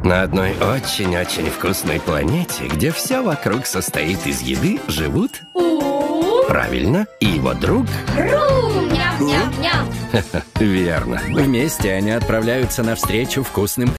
На одной очень-очень вкусной планете, где все вокруг состоит из еды, живут... Правильно, и его друг... Ням-ням-ням. Верно. Вместе они отправляются навстречу вкусным